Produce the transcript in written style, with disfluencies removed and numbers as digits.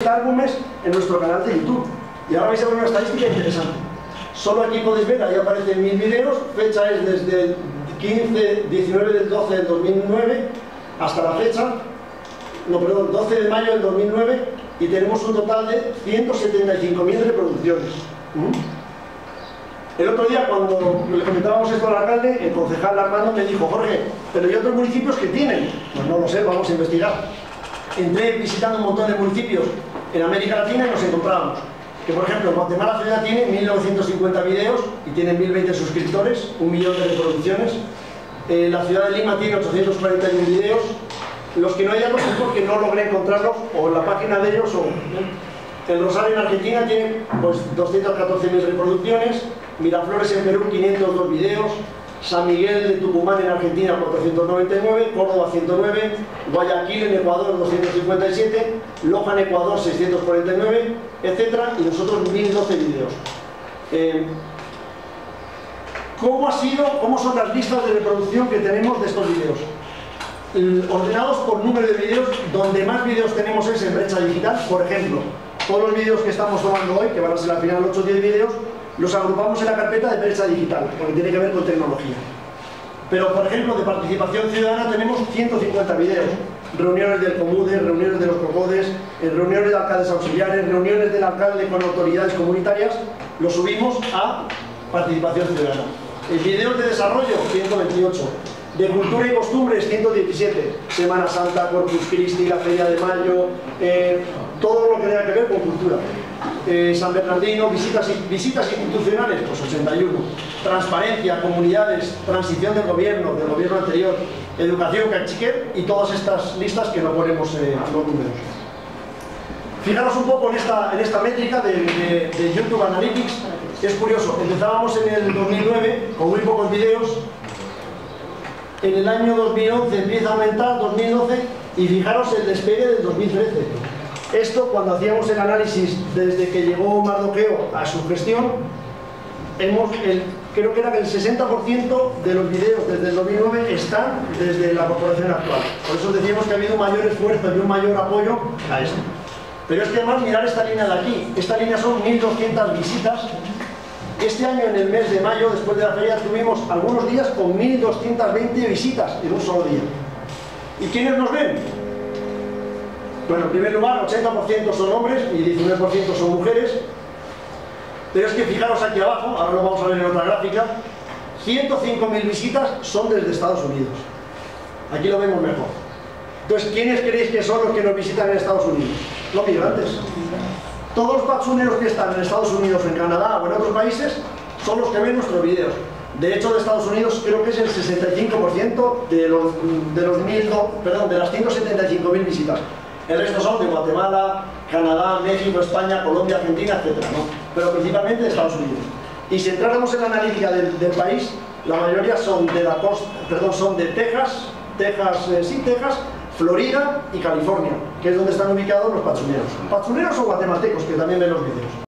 50 álbumes en nuestro canal de YouTube. Y ahora vais a ver una estadística interesante. Solo aquí podéis ver, ahí aparecen 1000 vídeos, fecha es desde el 19 del 12 del 2009 hasta la fecha, 12 de mayo del 2009, y tenemos un total de 175.000 reproducciones. El otro día, cuando le comentábamos esto al alcalde, el concejal Armando me dijo: Jorge, pero ¿hay otros municipios que tienen? Pues no lo sé, vamos a investigar. Entré visitando un montón de municipios en América Latina y nos encontrábamos que, por ejemplo, Guatemala ciudad tiene 1950 vídeos y tiene 1020 suscriptores, 1 millón de reproducciones. La ciudad de Lima tiene 841 vídeos. Los que no hay datos es porque no logré encontrarlos o en la página de ellos o... El Rosario en Argentina tiene pues 214.000 reproducciones. Miraflores en Perú 502 vídeos. San Miguel de Tucumán en Argentina 499, Córdoba 109, Guayaquil en Ecuador 257, Loja en Ecuador 649, etc. Y nosotros 1012 vídeos. ¿Cómo son las listas de reproducción que tenemos de estos vídeos? Ordenados por número de vídeos. Donde más vídeos tenemos es en Brecha Digital. Por ejemplo, todos los vídeos que estamos tomando hoy, que van a ser al final 8 o 10 vídeos, los agrupamos en la carpeta de Brecha Digital, porque tiene que ver con tecnología. Pero, por ejemplo, de participación ciudadana tenemos 150 vídeos. Reuniones del Comude, reuniones de los COCODES, reuniones de alcaldes auxiliares, reuniones del alcalde con autoridades comunitarias. Los subimos a participación ciudadana. Vídeos de desarrollo, 128. De cultura y costumbres, 117. Semana Santa, Corpus Christi, la Feria de Mayo, todo lo que tenga que ver con cultura. San Bernardino, visitas institucionales, pues 81. Transparencia, comunidades, transición del gobierno anterior, educación, cachiquer, y todas estas listas que no ponemos los números. Fijaros un poco en esta métrica de YouTube Analytics. Es curioso, empezábamos en el 2009 con muy pocos vídeos. En el año 2011 empieza a aumentar, 2012, y fijaros el despegue del 2013. Esto, cuando hacíamos el análisis desde que llegó Mardoqueo a su gestión, creo que era que el 60% de los vídeos desde el 2009 están desde la corporación actual. Por eso decíamos que ha habido un mayor esfuerzo y un mayor apoyo a esto. Pero es que además, mirar esta línea de aquí. Esta línea son 1.200 visitas. Este año, en el mes de mayo, después de la feria, tuvimos algunos días con 1.220 visitas en un solo día. ¿Y quiénes nos ven? Bueno, en primer lugar, 80% son hombres y 19% son mujeres. Pero es que fijaros aquí abajo, ahora lo vamos a ver en otra gráfica, 105.000 visitas son desde Estados Unidos. Aquí lo vemos mejor. Entonces, ¿quiénes creéis que son los que nos visitan en Estados Unidos? Los migrantes. Todos los patsuneros que están en Estados Unidos, en Canadá o en otros países son los que ven nuestros vídeos. De hecho, de Estados Unidos creo que es el 65% de las 175.000 visitas. El resto son de Guatemala, Canadá, México, España, Colombia, Argentina, etc. ¿no? Pero principalmente de Estados Unidos. Y si entráramos en la analítica del país, la mayoría son de la costa, son de Texas, Florida y California, que es donde están ubicados los patsuneros. Patsuneros o guatemaltecos, que también ven los vídeos.